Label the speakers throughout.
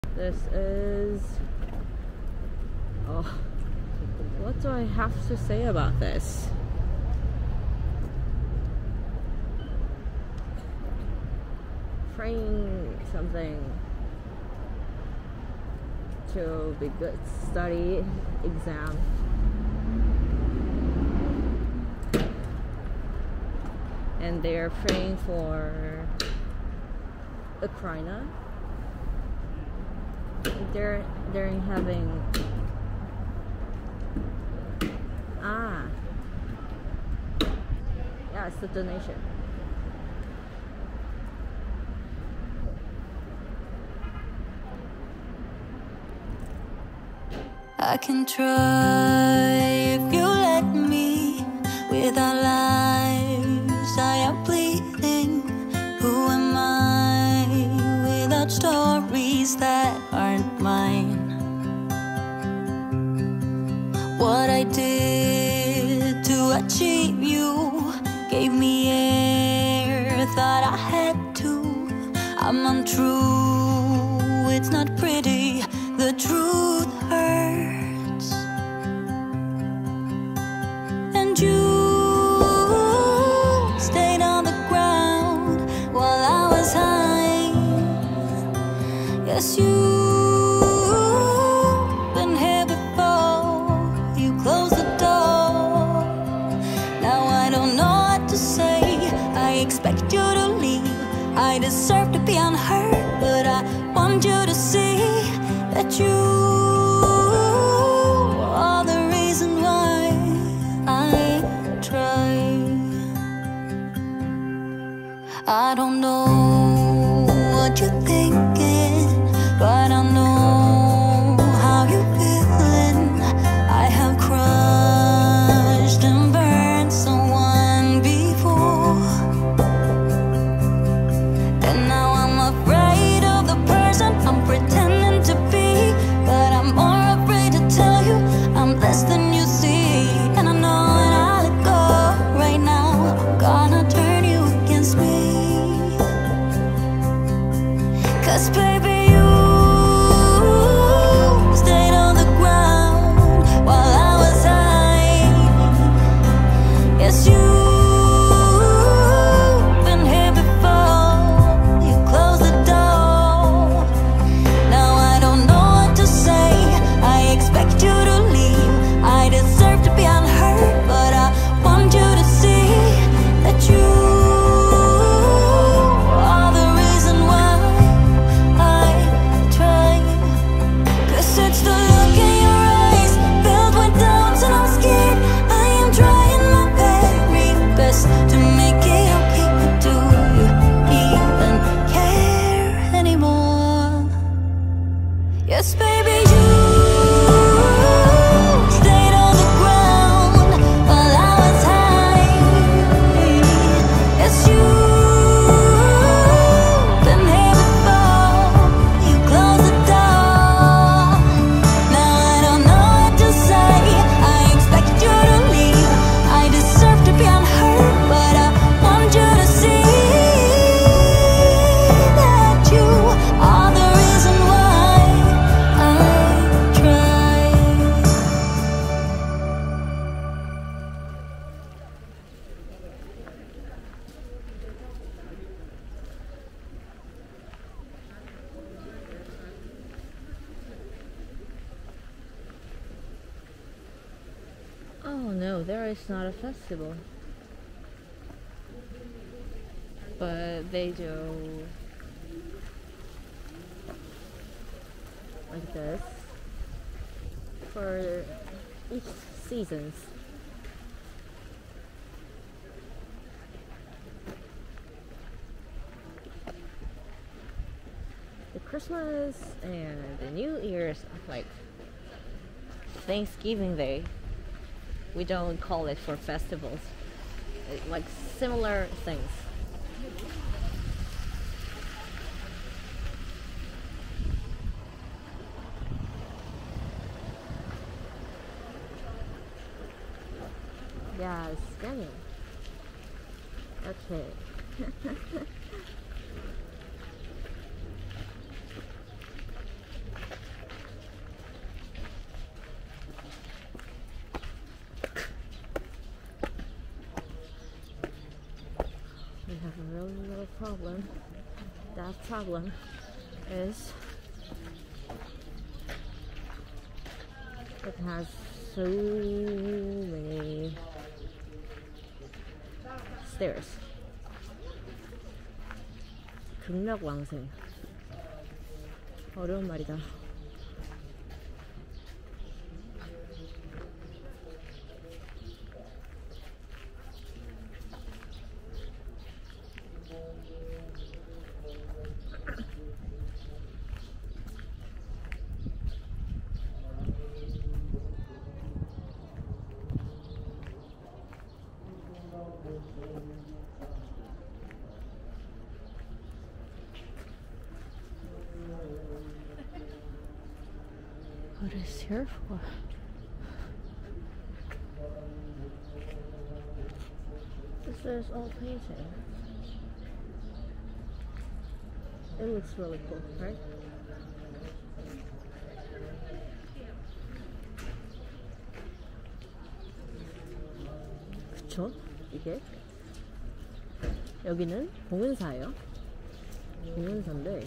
Speaker 1: This is... oh, what do I have to say about this? Praying something to be good study exam. And they're praying for Ukraine. They're having yeah, it's the donation.
Speaker 2: I can try if you let me. Without lives I am bleeding. Who am I without stories that aren't mine? What I did to achieve you gave me air, thought I had to. I'm untrue, it's not pretty, the truth hurts. And you stayed on the ground while I was high. Yes, you've been here before, you closed the door. Now I don't know what to say, I expect you to leave. I deserve to be unheard, but I want you to see that you are the reason why I try. I don't know what you're thinking, but I know how you're feeling. I have crushed and burned someone before, and now I'm afraid of the person I'm pretending to be. But I'm more afraid to tell you I'm less than you see. And I know when I let go right now, I'm gonna turn you against me. 'Cause baby, you stayed on the ground while I was high. Yes, you've been here before, you closed the door. Now I don't know what to say, I expect you to leave. I deserve to be unheard, but I want you to see that you are the reason why I try. 'Cause it's the look in your eyes, filled with doubts, and I'm scared. I am trying my very best to make it okay, but do you even care anymore? Yes, baby, you stayed on the ground while I was high. Yes, you've been here before, you closed the door. Now I don't know what to say, I expect you to leave. I deserve to be unheard, but I want you to see that you are the reason why I try.
Speaker 1: Oh no, there is not a festival. But they do like this for each seasons. The Christmas and the New Year's, like Thanksgiving Day, we don't call it for festivals. Like similar things. Yeah, it's scanning. Okay. really little problem. That problem is it has so many stairs. 극락왕생. 어려운 말이다. What is here for? This is all painting. It looks really cool, right? 그쵸? 이게 여기는 봉은사예요. 봉은사인데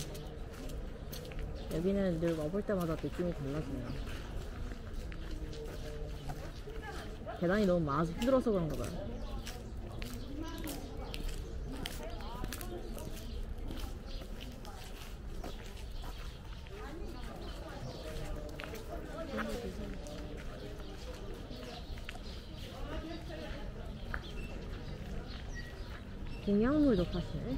Speaker 1: 여기는 늘 와볼 때마다 느낌이 달라지네요. 계단이 너무 많아서 힘들어서 그런가 봐요. 공약물도 파시네.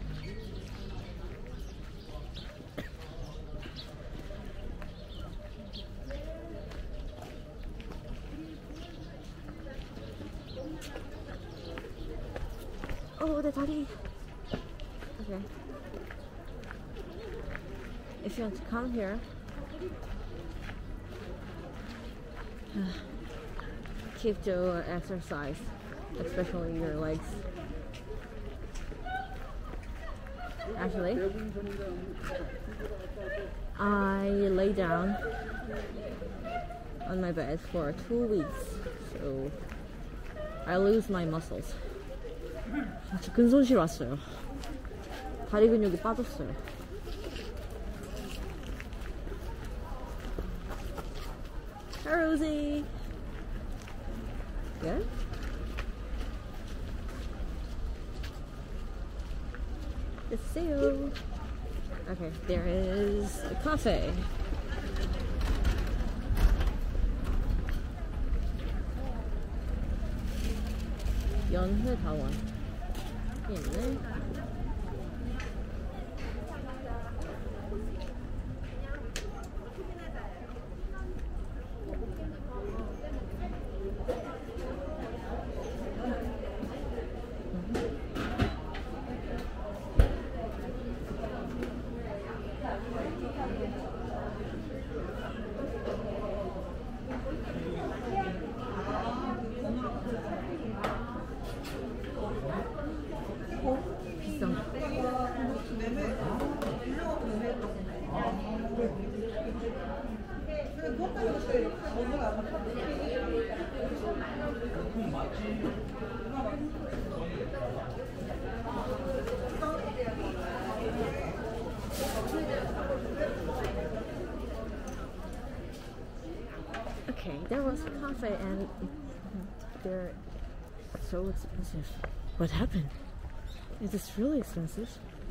Speaker 1: 내 다리. Okay. If you want to come here, keep to exercise, especially your legs. Actually, I lay down on my bed for 2 weeks, so I lose my muscles. 저 근손실 왔어요. 다리 근육이 빠졌어요. Hi, Rosie. Good? Good to see you. Okay, there is a cafe. 연회다원 있네. Okay, there was a cafe and they're so expensive. What happened? It is really expensive.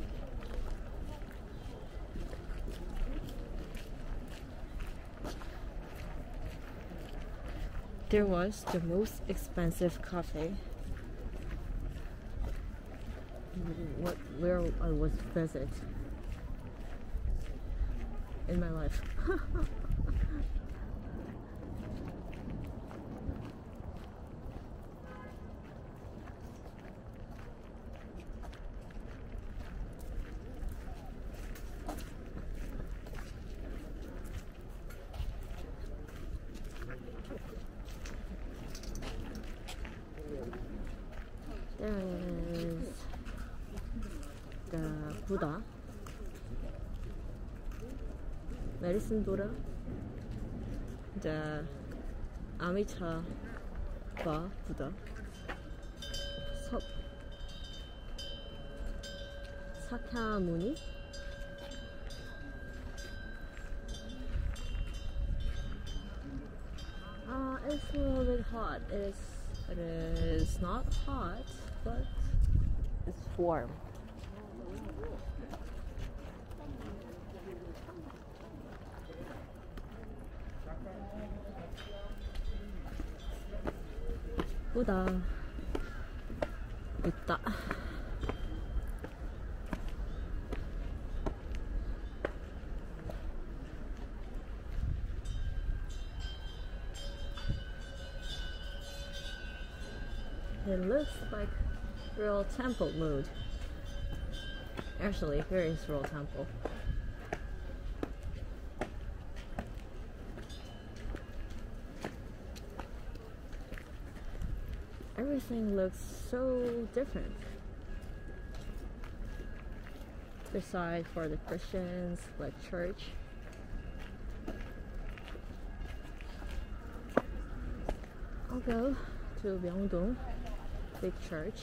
Speaker 1: There was the most expensive cafe where I was visit in my life. There is the Buddha, medicine Buddha, the Amitabha Buddha, Sakyamuni. It's a little bit hot. It is not hot, but it's warm. 예쁘다. 있다. It looks like real temple mood. Actually, here is real temple. Everything looks so different. Besides for the Christians, like church. I'll go to Myeongdong, big church.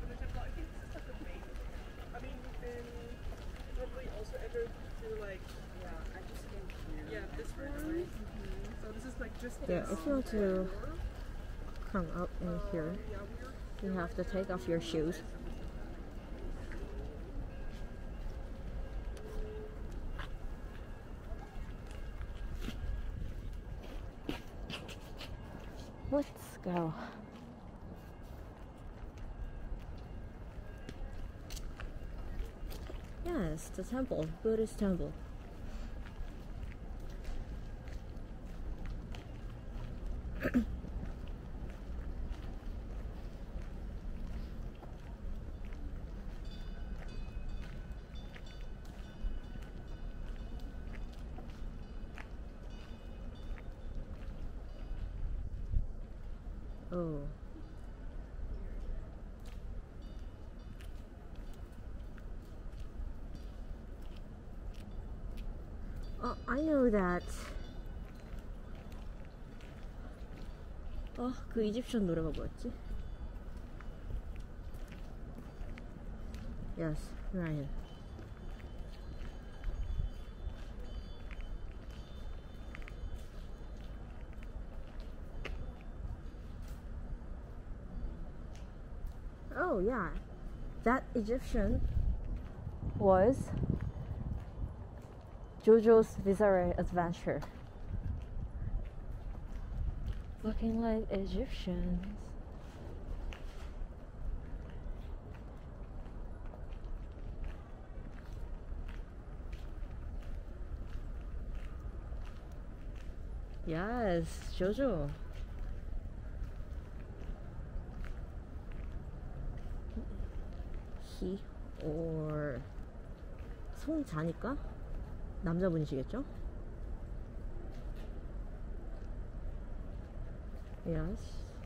Speaker 3: I mean, you can probably also enter through like, I just came here. Yeah, this one. So this is like just
Speaker 1: Yeah, if you want to come up in here, you have to take off your shoes. Let's go. Yes, the temple, Buddhist temple. Oh. Oh, I know that. 그 이집션 노래가 뭐였지? Yes, Ryan. Oh yeah, that Egyptian was JoJo's Bizarre Adventure. Looking like Egyptians. Yes, JoJo. He or 송자니까 남자분이시겠죠? Yes.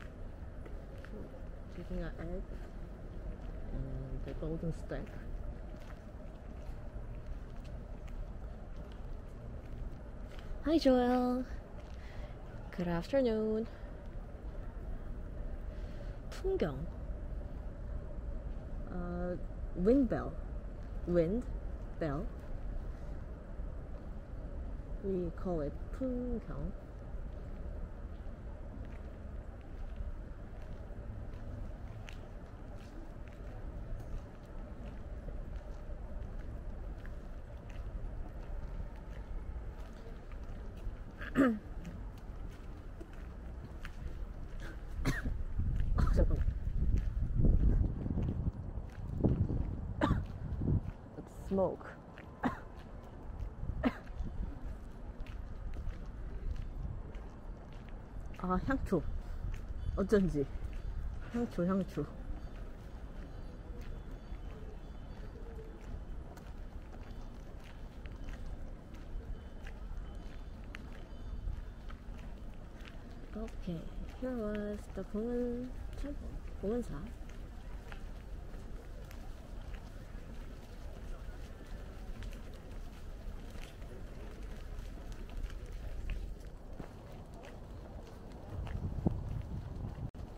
Speaker 1: Taking an egg and the golden stick. Hi Joel. Good afternoon. 풍경. Wind bell. Wind bell. We call it 풍경. 잠깐만. Smoke. 아, 향초. 어쩐지. 향초. Okay, here was the Gongwon Temple, Gongwon-sa.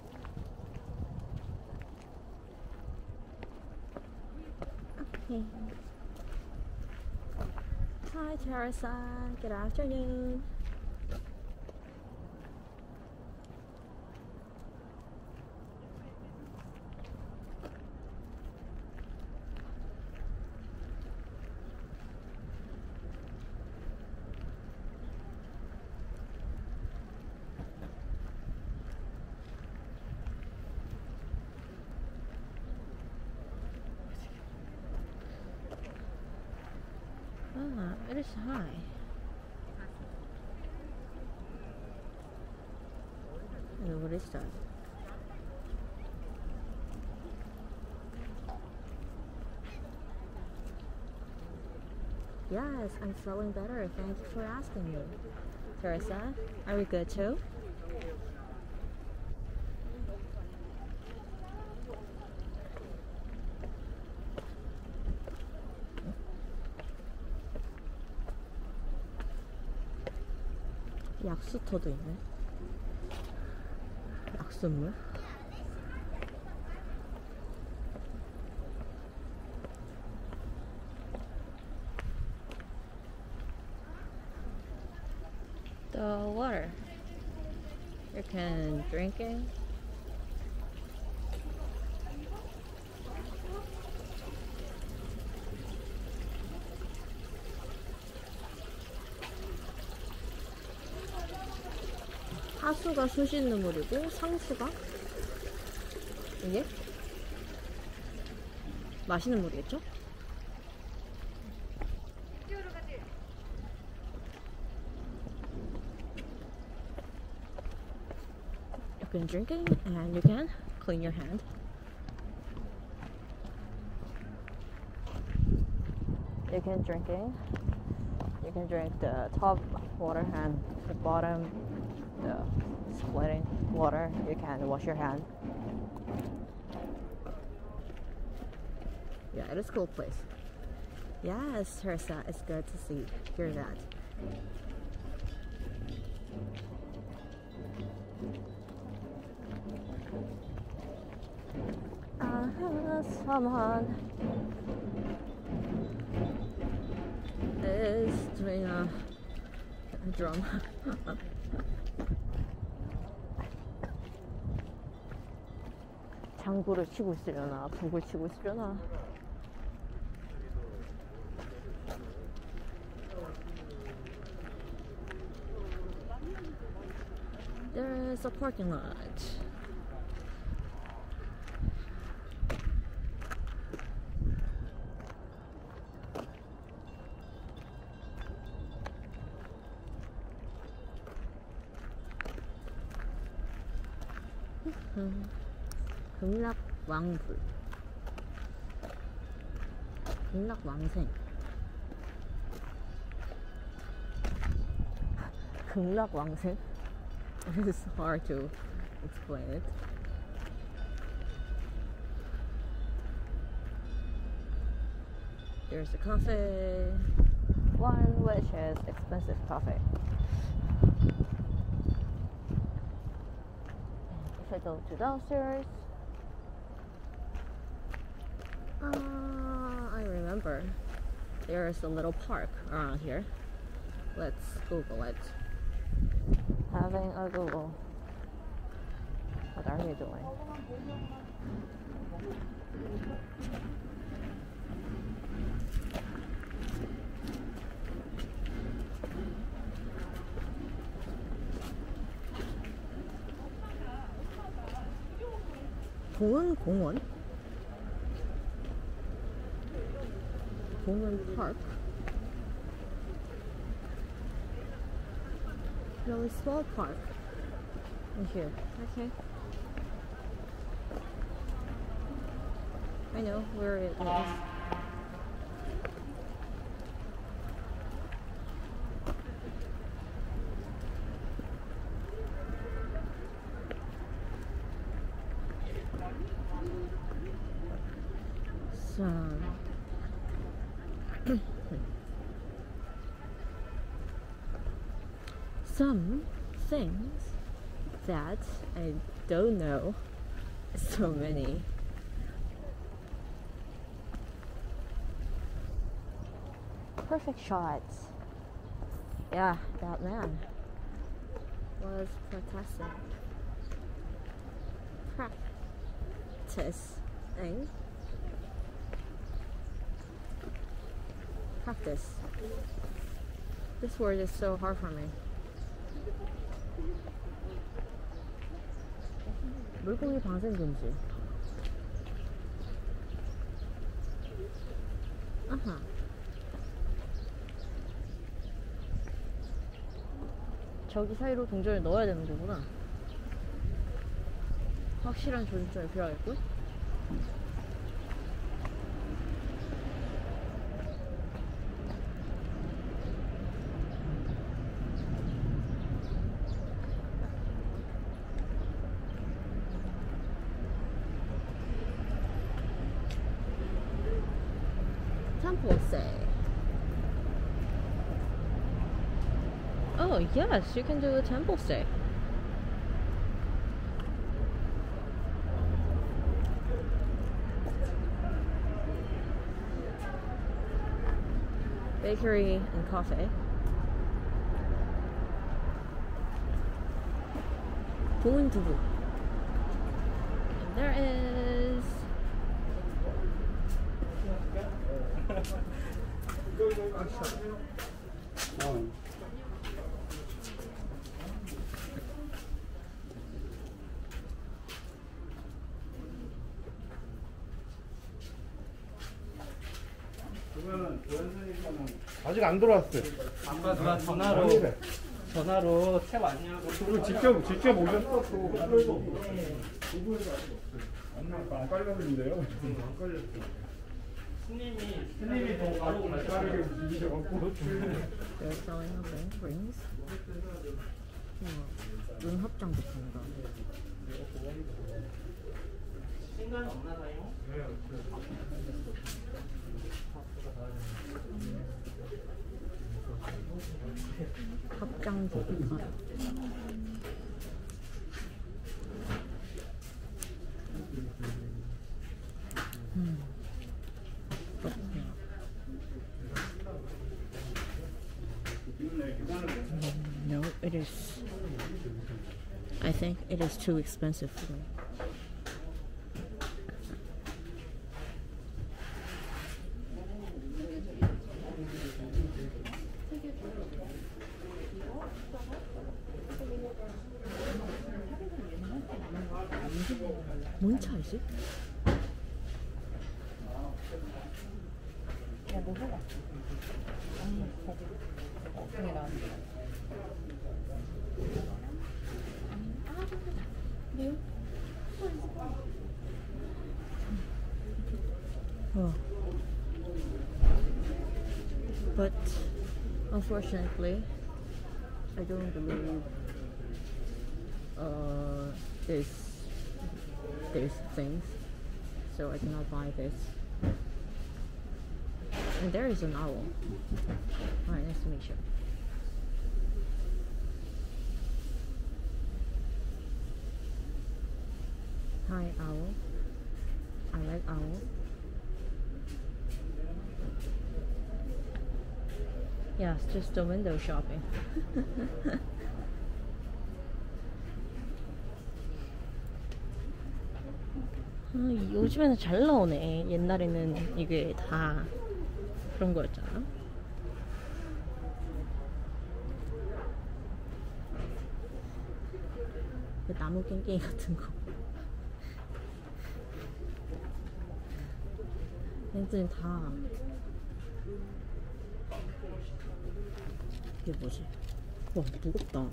Speaker 1: Okay. Hi, Teresa. Good afternoon. Ah, it is high. And what is that? Yes, I'm feeling better. Thank you for asking me. Teresa, are we good too? 약수터도 있네. 약수물. The water. You can drink it. 하수가 수 씻는 물이고 상수가 이게 마시는 물이겠죠? You can drink it and you can clean your hand. You can drink it. You can drink the top water and the bottom, the splitting water. You can wash your hand. Yeah, it is a cool place. Yes, Teresa, it's good to hear that. Someone is doing a drum. 장구를 치고 있으려나, 북을 치고 있으려나. There is a parking lot. 극락왕불, 극락왕생, 극락왕생. It's hard to explain it. There's a cafe, one which is expensive cafe. If I go to downstairs, I remember there's a little park around here. Let's Google it. Having a Google. What are you doing? 공원? 공원 Park. Really small park in here. Okay. I know where it is. Some things that I don't know. So many. Perfect shots. Yeah, that man was protesting. Practice. This word is so hard for me. 물고기 방생 금지. 아하. 저기 사이로 동전을 넣어야 되는 거구나. 확실한 조준점이 필요하겠군. Temple say. Oh yes, you can do a temple stay. Bakery and cafe. 좋은 두부. And there is
Speaker 4: 아직 안 들어왔어요.
Speaker 5: 아까 누가 전화로 탭 왔냐고.
Speaker 4: 그리고 직접 오셨어. 또 안 깔렸는데요? 안 깔렸어.
Speaker 5: 스님이 더 바로
Speaker 4: 빠르게 움직이셔갖고.
Speaker 1: they're selling rings. 눈 합장도 판다.
Speaker 5: 신간 없나 사용?
Speaker 1: 합장도 판다. No, it is. I think it is too expensive for me. 뭔 차이지? Oh. But unfortunately, I don't believe there's things, so I cannot buy this. And there is an owl. Alright, nice to meet you. Hi, owl. I like owl. Yeah, it's just the window shopping. 요즘에는 잘 나오네. 옛날에는 이게 다 그런 거였잖아. 그 나무 깽깽이 같은 거. 얘들은 다 이게 뭐지? 와, 무겁다.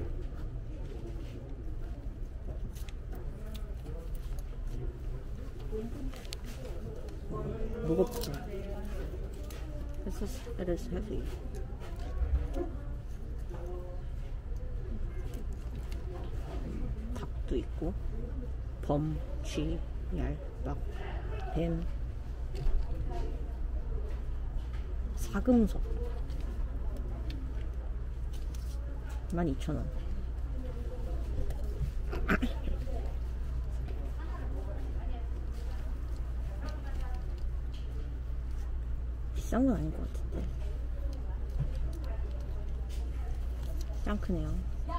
Speaker 1: 무겁다. It is heavy. 닭도 있고, 범, 쥐, 얄박, 뱀, 사금속 12,000원. 비싼 건 아닌 것 같은데. 짱 크네요.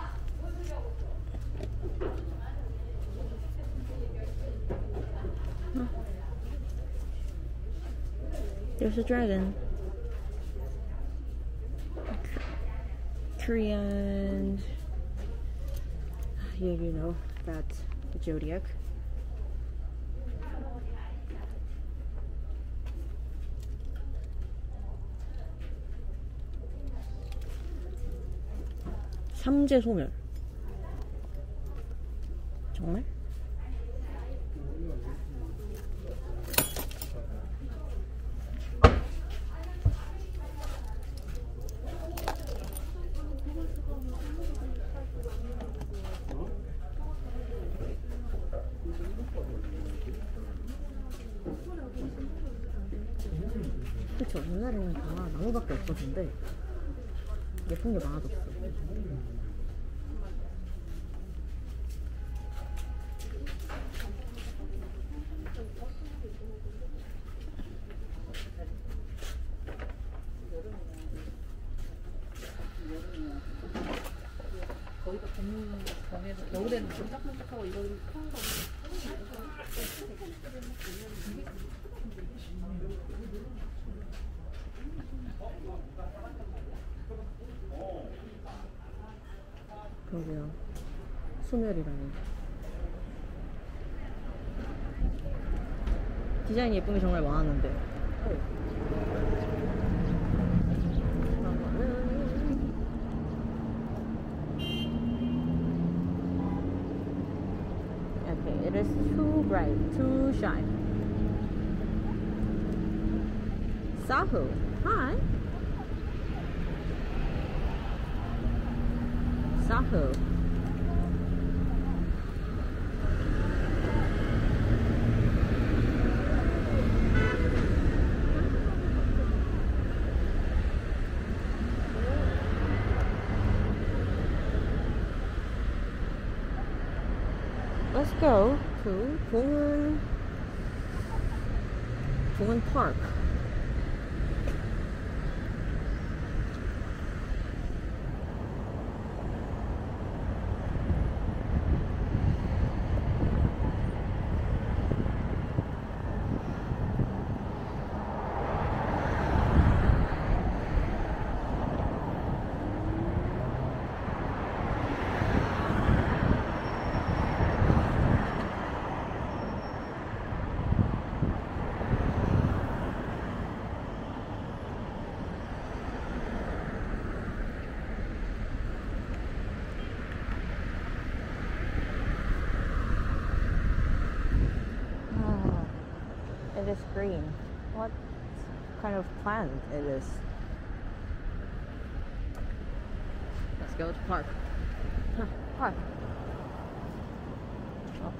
Speaker 1: There's a dragon. Korean. Yeah, you know, that's the zodiac. 삼재소멸. 정말? 그쵸, 옛날에는 다 나무밖에 없었는데 예쁜 게 많아졌어.
Speaker 6: 거기가 봄에서 겨울에는 끈적끈적하고 이런 큰 거.
Speaker 1: 그러게요. 소멸이라니. 디자인 예쁜 게 정말 많았는데. Okay, it is too bright, too shy. Sahu, hi. Sahu. Let's go to Bungan Park. It is green. What kind of plant it is? Let's go to park. Huh, park. Oh.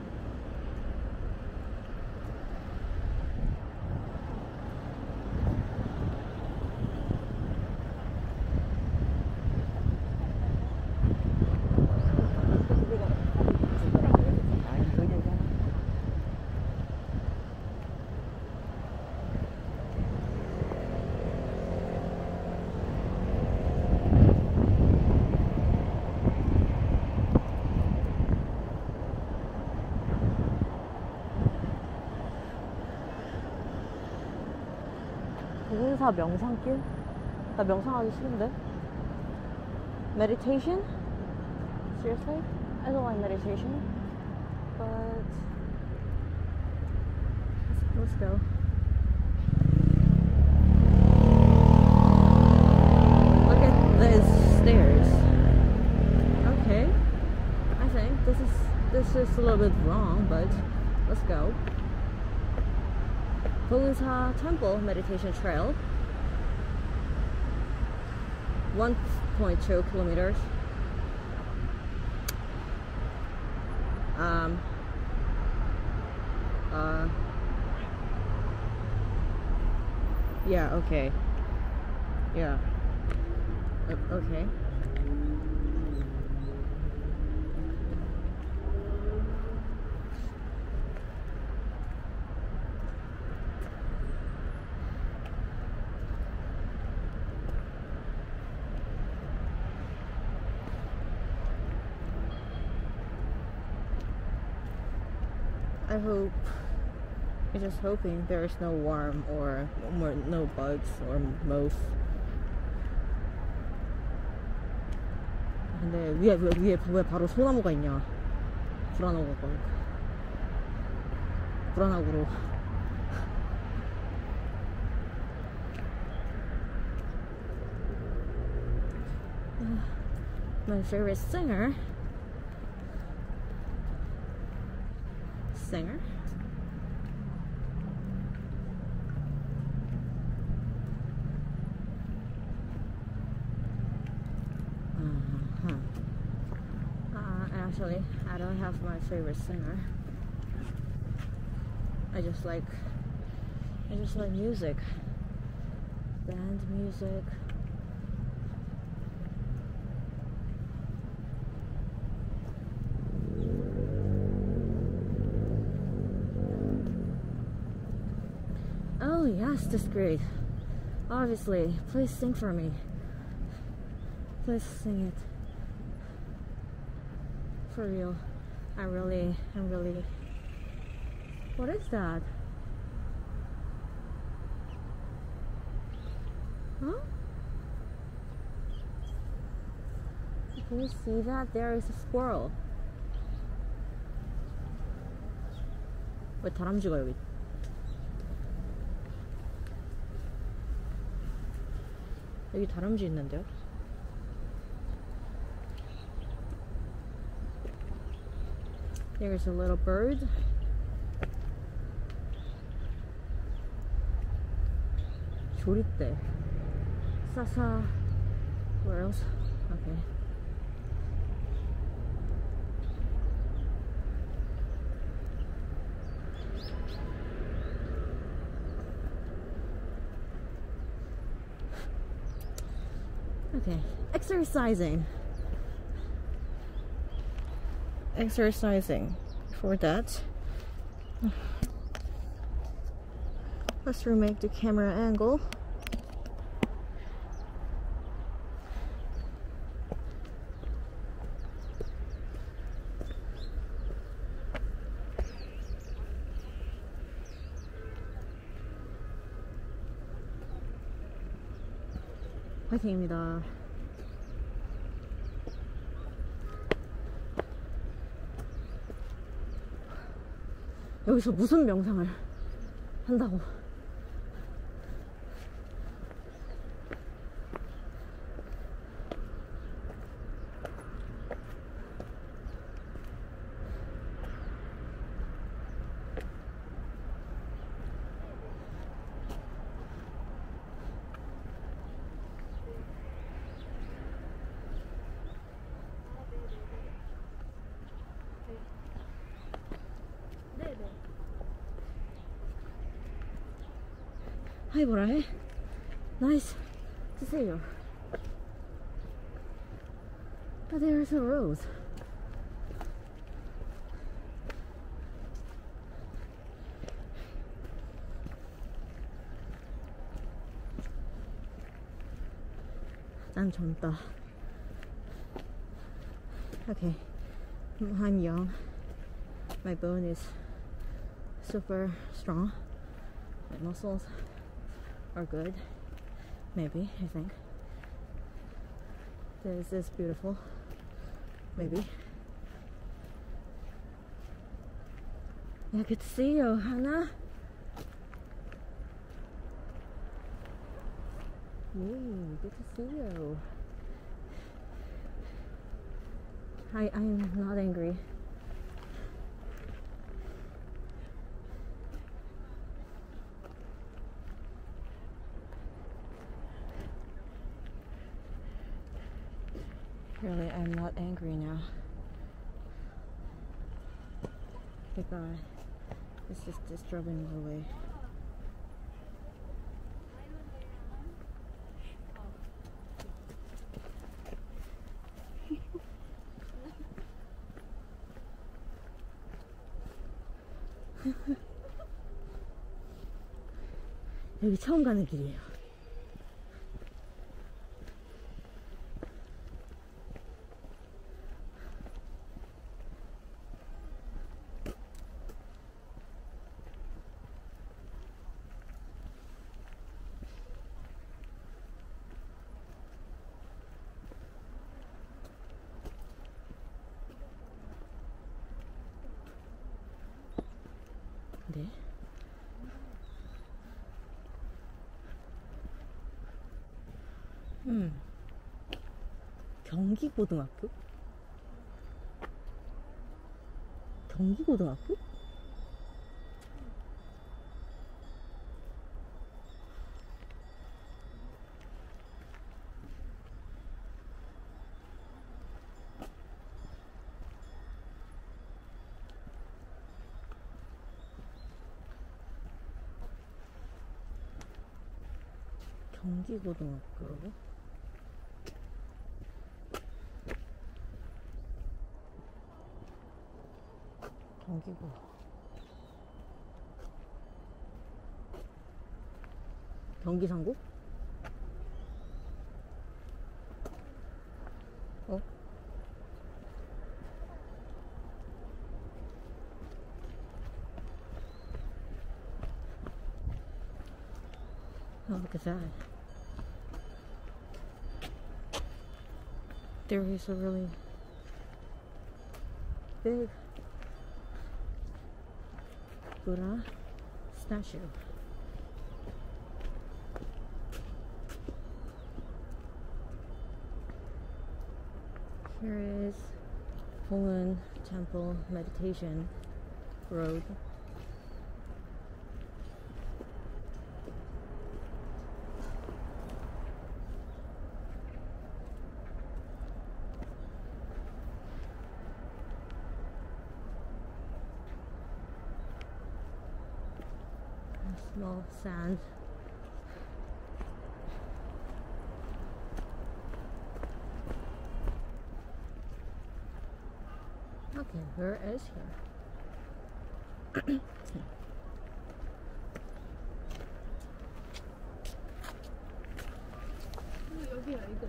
Speaker 1: 봉은사 명상길? 나 명상하기 싫은데? Meditation? Seriously? I don't like meditation. But let's go. Look at these stairs. Okay. I think this is a little bit wrong, but let's go. Bunsa Temple Meditation Trail, 1.2 kilometers. Yeah, okay. Yeah. Okay. I'm just hoping there's no worm or no bugs or moth. 근데 위에 왜 바로 소나무가 있냐? 불안하고. My favorite singer. Actually, I don't have my favorite singer. I just like music, band music. Oh yes, that's great. Obviously, please sing for me. Please sing it. For real. I'm really. What is that? Huh? Can you see that? There is a squirrel. 왜 다람쥐가 여기? 여기 다람쥐 있는데요? There's a little bird. 조리대. Sasa. Where else? Okay. Okay. Exercising. For that, let's remake the camera angle. 화이팅입니다. 여기서 무슨 명상을 한다고? 하이 뭐라 해? Nice to see you. But there's a rose. 난 젊다. Okay, I'm young. My bone is super strong. My muscles are good. Maybe, I think. This is beautiful. Maybe. Yeah, good to see you, Hannah. Yay, good to see you. I'm not angry. Really, I'm not angry now. Goodbye. It's just disturbing me away. 여기 처음 가는 길이에요. 네. 경기고등학교? 경기고등학교? 경기고등학교. 경기고. 경기상고? 어? Oh, look at that. There is a really big Buddha statue. Here is Hongun Temple Meditation Road. Small sand. Okay, where is here?
Speaker 6: 여기야 이거.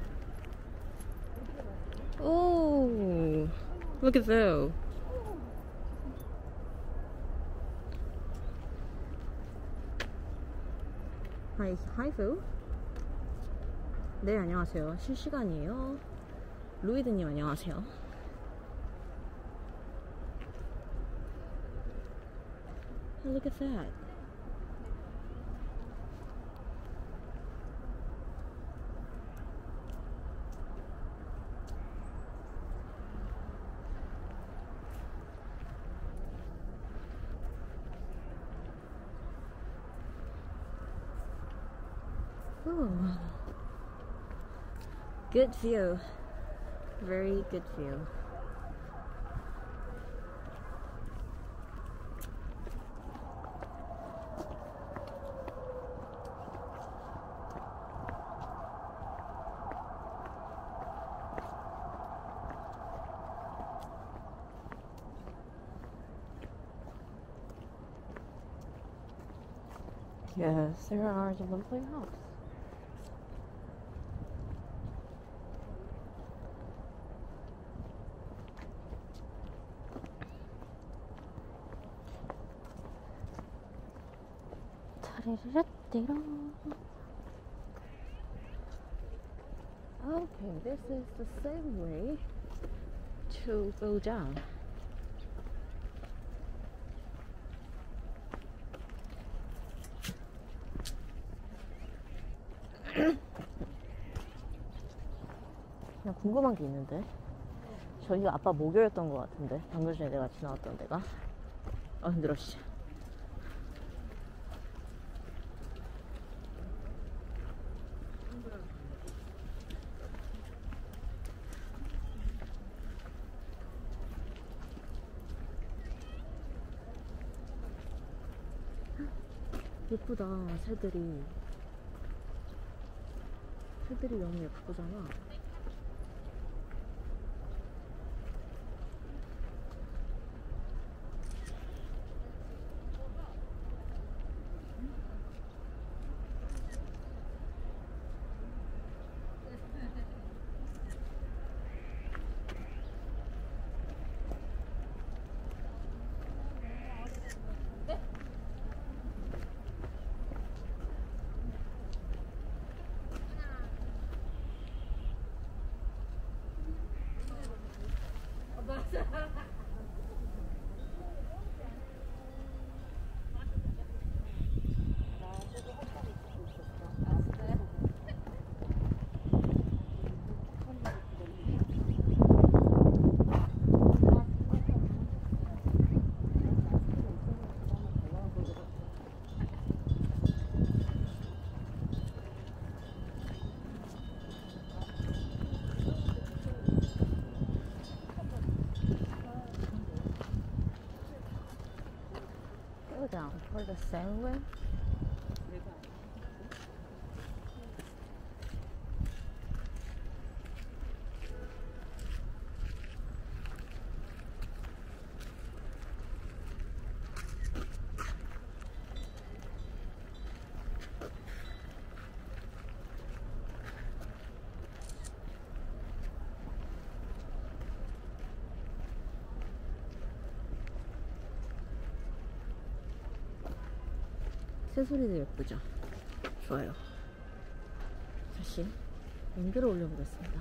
Speaker 1: Oh, look at that. Hi, Phil. 네, 안녕하세요. 실시간이에요. 루이드님 안녕하세요. Look at that. Ooh. Good view. Very good view. Yes, there are the lovely house. Okay, this is the same way to go down. 그냥 궁금한 게 있는데, 저기가 아빠 목요였던 것 같은데, 방금 전에 내가 지나왔던 데가. 힘들어 씨. 예쁘다. 새들이 너무 예쁘잖아. down for the same way. 새소리도 예쁘죠? 좋아요. 다시 연결을 올려보겠습니다.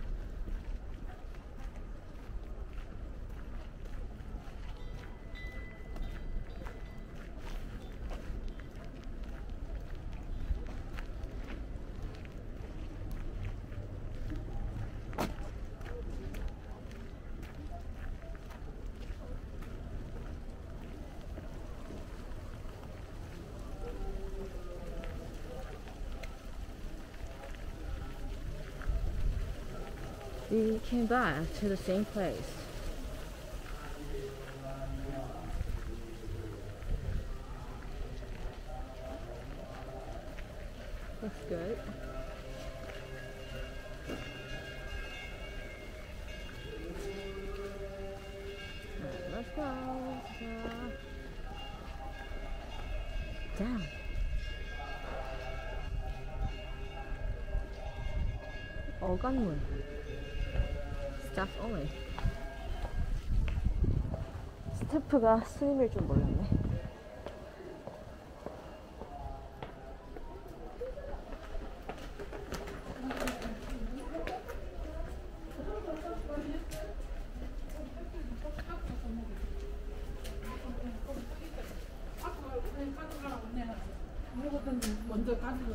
Speaker 1: We came back to the same place. Looks good. Let's go. Down. 어간문. Staff only. 스태프가 스님일 줄 몰랐네.
Speaker 6: 먼저 가지고.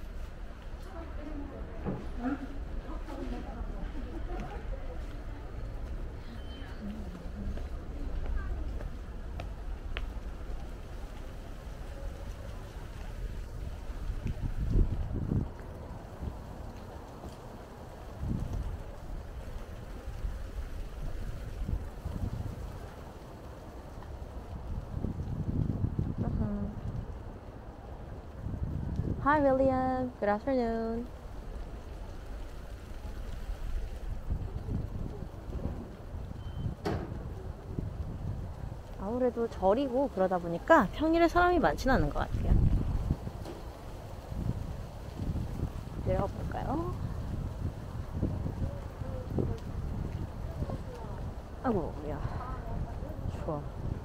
Speaker 1: Hi William, good afternoon. 아무래도 절이고 그러다 보니까 평일에 사람이 많지는 않은 것 같아요. 내려가 볼까요? 아이고, 야, 추워.